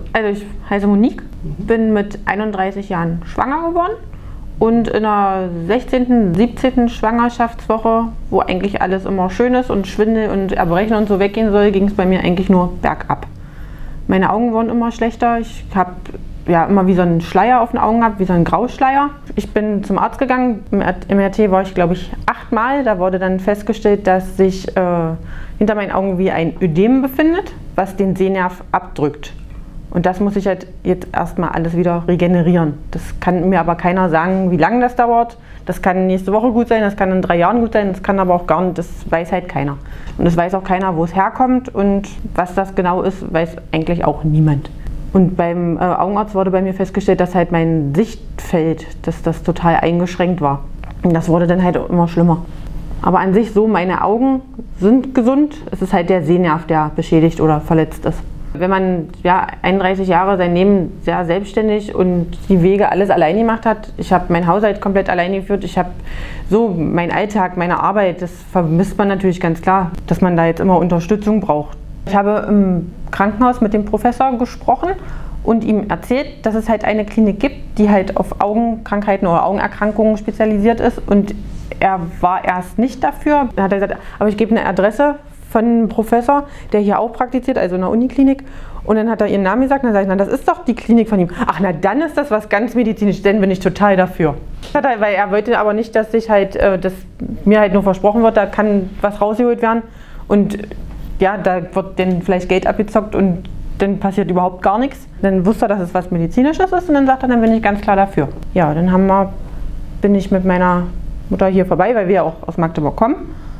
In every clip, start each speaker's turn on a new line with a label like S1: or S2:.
S1: Also ich heiße Monique, bin mit 31 Jahren schwanger geworden und in der 16., 17. Schwangerschaftswoche, wo eigentlich alles immer schön ist und Schwindel und Erbrechen und so weggehen soll, ging es bei mir eigentlich nur bergab. Meine Augen wurden immer schlechter, ich habe ja immer wie so einen Schleier auf den Augen gehabt, wie so einen Grauschleier. Ich bin zum Arzt gegangen, im MRT war ich glaube ich 8-mal, da wurde dann festgestellt, dass sich hinter meinen Augen wie ein Ödem befindet, was den Sehnerv abdrückt. Und das muss ich halt jetzt erstmal alles wieder regenerieren. Das kann mir aber keiner sagen, wie lange das dauert. Das kann nächste Woche gut sein, das kann in 3 Jahren gut sein, das kann aber auch gar nicht, das weiß halt keiner. Und es weiß auch keiner, wo es herkommt und was das genau ist, weiß eigentlich auch niemand. Und beim Augenarzt wurde bei mir festgestellt, dass halt mein Sichtfeld, dass das total eingeschränkt war. Und das wurde dann halt immer schlimmer. Aber an sich so, meine Augen sind gesund. Es ist halt der Sehnerv, der beschädigt oder verletzt ist. Wenn man ja 31 Jahre sein Leben sehr selbstständig und die Wege alles allein gemacht hat, ich habe mein Haushalt komplett allein geführt, ich habe so meinen Alltag, meine Arbeit, das vermisst man natürlich ganz klar, dass man da jetzt immer Unterstützung braucht. Ich habe im Krankenhaus mit dem Professor gesprochen und ihm erzählt, dass es halt eine Klinik gibt, die halt auf Augenkrankheiten oder Augenerkrankungen spezialisiert ist, und er war erst nicht dafür. Dann hat er gesagt, aber ich gebe eine Adresse von einem Professor, der hier auch praktiziert, also in einer Uniklinik. Und dann hat er ihren Namen gesagt und dann sage ich, na, das ist doch die Klinik von ihm. Ach, na, dann ist das was ganz medizinisch, dann bin ich total dafür. Weil er wollte aber nicht, dass sich halt, dass mir halt nur versprochen wird, da kann was rausgeholt werden. Und ja, da wird dann vielleicht Geld abgezockt und dann passiert überhaupt gar nichts. Dann wusste er, dass es was Medizinisches ist und dann sagt er, dann bin ich ganz klar dafür. Ja, dann bin ich mit meiner Mutter hier vorbei, weil wir ja auch aus Magdeburg kommen.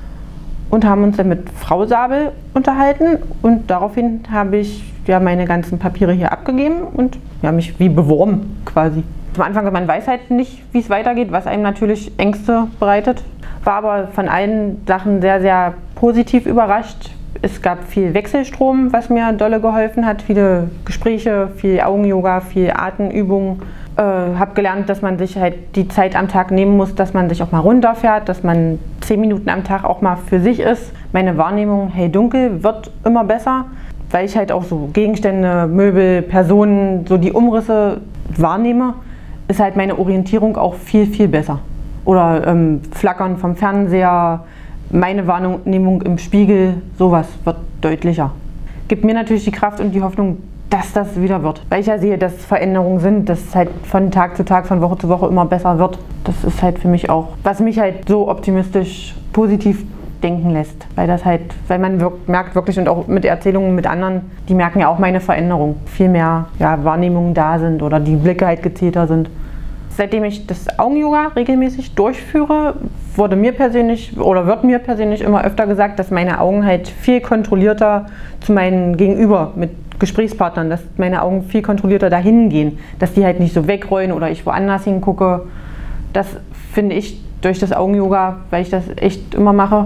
S1: Und haben uns dann mit Frau Sabel unterhalten und daraufhin habe ich ja meine ganzen Papiere hier abgegeben und ja, mich wie beworben quasi. Am Anfang, man weiß halt nicht, wie es weitergeht, was einem natürlich Ängste bereitet. War aber von allen Sachen sehr, sehr positiv überrascht. Es gab viel Wechselstrom, was mir dolle geholfen hat, viele Gespräche, viel Augen-Yoga, viel Atemübungen. Habe gelernt, dass man sich halt die Zeit am Tag nehmen muss, dass man sich auch mal runterfährt, dass man 10 Minuten am Tag auch mal für sich ist. Meine Wahrnehmung hell-dunkel wird immer besser, weil ich halt auch so Gegenstände, Möbel, Personen, so die Umrisse wahrnehme, ist halt meine Orientierung auch viel, viel besser. Oder Flackern vom Fernseher, meine Wahrnehmung im Spiegel, sowas wird deutlicher. Gibt mir natürlich die Kraft und die Hoffnung, dass das wieder wird. Weil ich ja sehe, dass Veränderungen sind, dass es halt von Tag zu Tag, von Woche zu Woche immer besser wird. Das ist halt für mich auch, was mich halt so optimistisch positiv denken lässt. Weil man merkt wirklich, und auch mit Erzählungen mit anderen, die merken ja auch meine Veränderung. Viel mehr Wahrnehmungen da sind oder die Blicke halt gezielter sind. Seitdem ich das Augen-Yoga regelmäßig durchführe, wird mir persönlich immer öfter gesagt, dass meine Augen halt viel kontrollierter zu meinen Gegenüber mit Gesprächspartnern, dass meine Augen viel kontrollierter dahin gehen, dass die halt nicht so wegrollen oder ich woanders hingucke. Das finde ich durch das Augen-Yoga, weil ich das echt immer mache,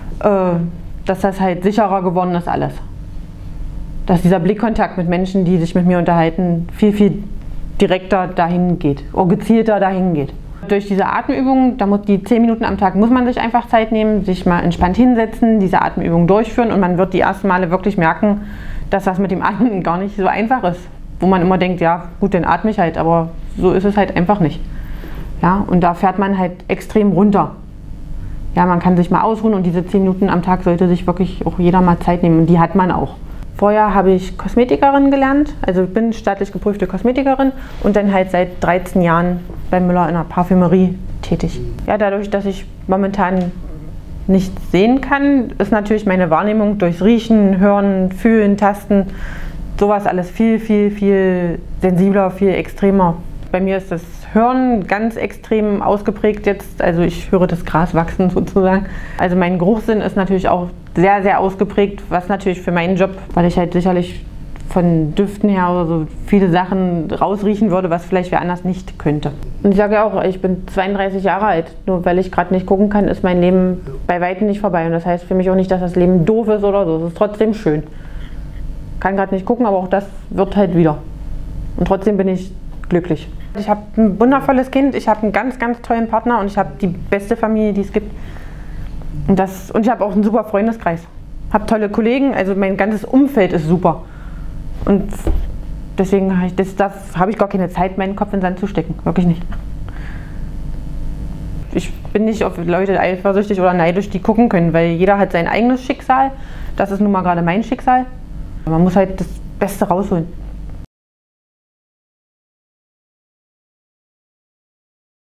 S1: dass das halt sicherer geworden ist alles. Dass dieser Blickkontakt mit Menschen, die sich mit mir unterhalten, viel, viel direkter dahin geht, oder gezielter dahin geht. Durch diese Atemübungen, die 10 Minuten am Tag muss man sich einfach Zeit nehmen, sich mal entspannt hinsetzen, diese Atemübungen durchführen und man wird die ersten Male wirklich merken, dass das mit dem Atmen gar nicht so einfach ist. Wo man immer denkt, ja gut, dann atme ich halt, aber so ist es halt einfach nicht. Ja, und da fährt man halt extrem runter. Ja, man kann sich mal ausruhen und diese 10 Minuten am Tag sollte sich wirklich auch jeder mal Zeit nehmen und die hat man auch. Vorher habe ich Kosmetikerin gelernt, also ich bin staatlich geprüfte Kosmetikerin und dann halt seit 13 Jahren bei Müller in der Parfümerie tätig. Ja, dadurch, dass ich momentan nichts sehen kann, ist natürlich meine Wahrnehmung durchs Riechen, Hören, Fühlen, Tasten, sowas alles viel, viel, viel sensibler, viel extremer. Bei mir ist das Hören ganz extrem ausgeprägt jetzt, also ich höre das Gras wachsen sozusagen. Also mein Geruchssinn ist natürlich auch sehr, sehr ausgeprägt, was natürlich für meinen Job, weil ich halt sicherlich von Düften her oder so viele Sachen rausriechen würde, was vielleicht wer anders nicht könnte. Und ich sage ja auch, ich bin 32 Jahre alt. Nur weil ich gerade nicht gucken kann, ist mein Leben bei weitem nicht vorbei. Und das heißt für mich auch nicht, dass das Leben doof ist oder so. Es ist trotzdem schön. Kann gerade nicht gucken, aber auch das wird halt wieder. Und trotzdem bin ich glücklich. Ich habe ein wundervolles Kind, ich habe einen ganz, ganz tollen Partner und ich habe die beste Familie, die es gibt. Und ich habe auch einen super Freundeskreis. Habe tolle Kollegen, also mein ganzes Umfeld ist super. Und deswegen habe ich gar keine Zeit, meinen Kopf in den Sand zu stecken. Wirklich nicht. Ich bin nicht auf Leute eifersüchtig oder neidisch, die gucken können, weil jeder hat sein eigenes Schicksal. Das ist nun mal gerade mein Schicksal. Man muss halt das Beste rausholen.